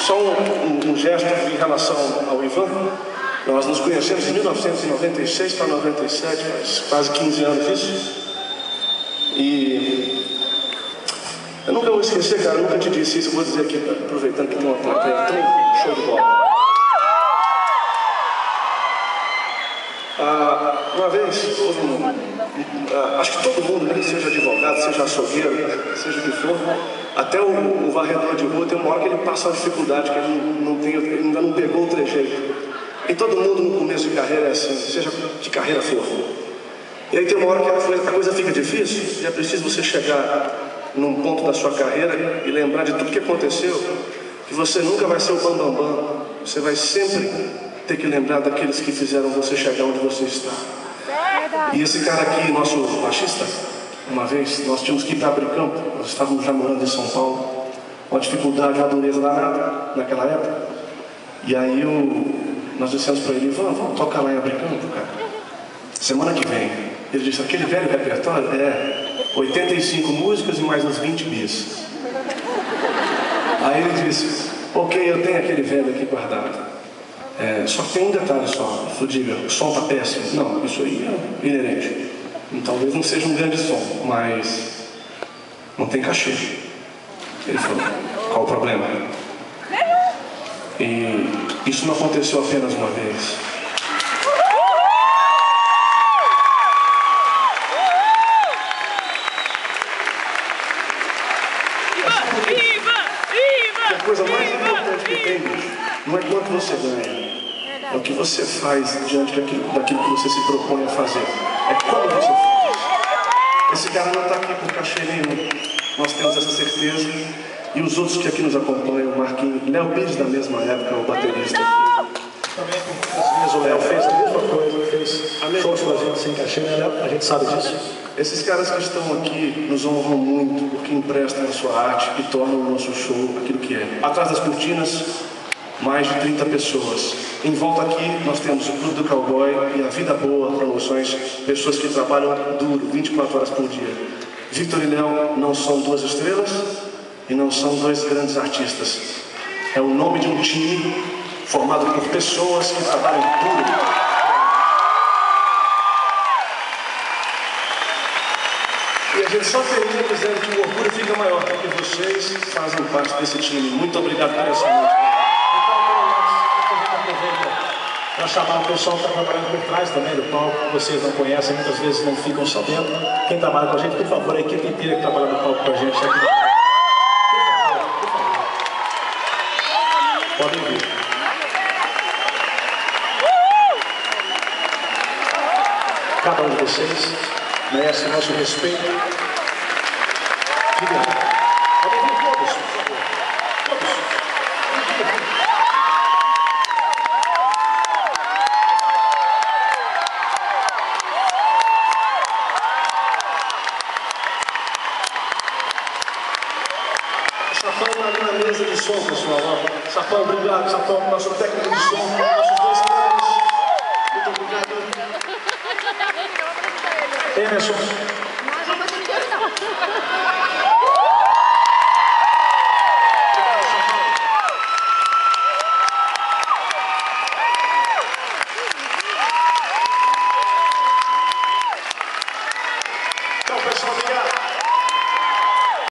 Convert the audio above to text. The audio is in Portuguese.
Só um gesto em relação ao Ivan. Nós nos conhecemos em 1996 para 97, faz quase 15 anos isso. E eu nunca vou esquecer, cara, eu nunca te disse isso, eu vou dizer aqui, aproveitando que tem uma plateia tão show de bola. Uma vez, houve acho que todo mundo, né, seja advogado, seja açougueiro, seja o que for, até o varredor de rua tem uma hora que ele passa uma dificuldade, que ele ainda não pegou o trejeito. E todo mundo no começo de carreira é assim, seja de carreira for. E aí tem uma hora que a coisa fica difícil, e é preciso você chegar num ponto da sua carreira e lembrar de tudo que aconteceu, que você nunca vai ser o bambambam, você vai sempre ter que lembrar daqueles que fizeram você chegar onde você está. E esse cara aqui, nosso baixista, uma vez nós tínhamos que ir para abrir campo, nós estávamos já morando em São Paulo, uma dificuldade, uma dureza danada naquela época. E aí nós dissemos para ele: vamos tocar lá em abrir campo, cara, semana que vem. Ele disse: aquele velho repertório? 85 músicas e mais uns 20 bis. Aí ele disse: ok, eu tenho aquele velho aqui guardado. Só que tem um detalhe só, Fudiga, o som tá péssimo. Não, isso aí é inerente. Talvez não seja um grande som, mas não tem cachê. Ele falou: qual o problema? E isso não aconteceu apenas uma vez. A coisa mais importante que tem, não é quanto você ganha, é o que você faz diante daquilo que você se propõe a fazer. É como você faz. Esse cara não está aqui por cachê nenhum, nós temos essa certeza. E os outros que aqui nos acompanham, o Marquinhos, Léo Pires da mesma época, o baterista aqui. Também, às vezes, o Léo fez a mesma coisa, fez shows com a gente sem cachê, né, Léo? A gente sabe disso. Esses caras que estão aqui nos honram muito porque emprestam a sua arte e tornam o nosso show aquilo que é. Atrás das cortinas, mais de 30 pessoas. Em volta aqui, nós temos o Clube do Cowboy e a Vida Boa Promoções, pessoas que trabalham duro, 24 horas por dia. Victor e Léo não são duas estrelas e não são dois grandes artistas. É o nome de um time formado por pessoas que trabalham duro. E a gente só termina dizendo que o orgulho fica maior porque vocês fazem parte desse time. Muito obrigado por essa noite. Então, a gente aproveita para chamar o pessoal que está trabalhando por trás também do palco, que vocês não conhecem, muitas vezes não ficam sabendo. Quem trabalha com a gente, por favor, a equipe inteira que trabalha no palco com a gente aqui. Por favor. Podem vir. Cada um de vocês merece o nosso respeito. Obrigado. Podem vir todos, por favor. Todos. Chapão ali na mesa de som, pessoal. Ó. Chapão, obrigado. Chapão, nosso técnico de som, nossos dois caras. Muito obrigado. Emerson.